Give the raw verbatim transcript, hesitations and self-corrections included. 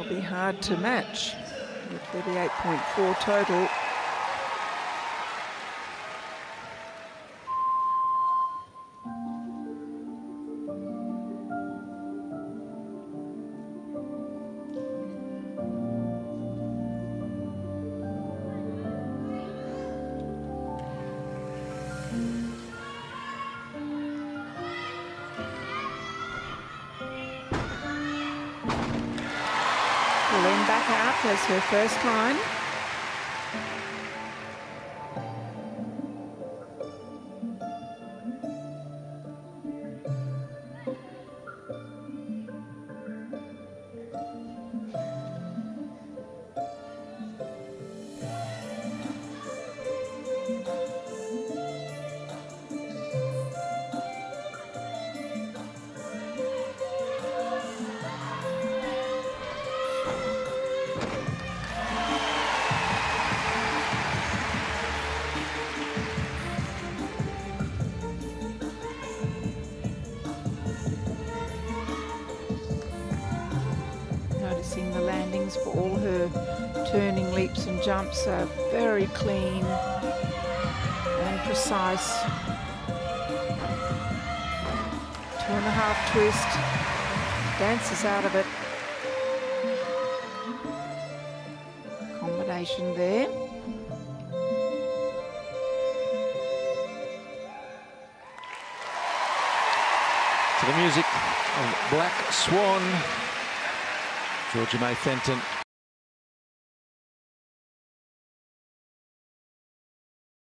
That'll be hard to match with thirty-eight point four total. Lynn back out as her first line. Noticing the landings for all her turning leaps and jumps are very clean and precise. Two and a half twist, dances out of it. Combination there. To the music of Black Swan, Georgia May Fenton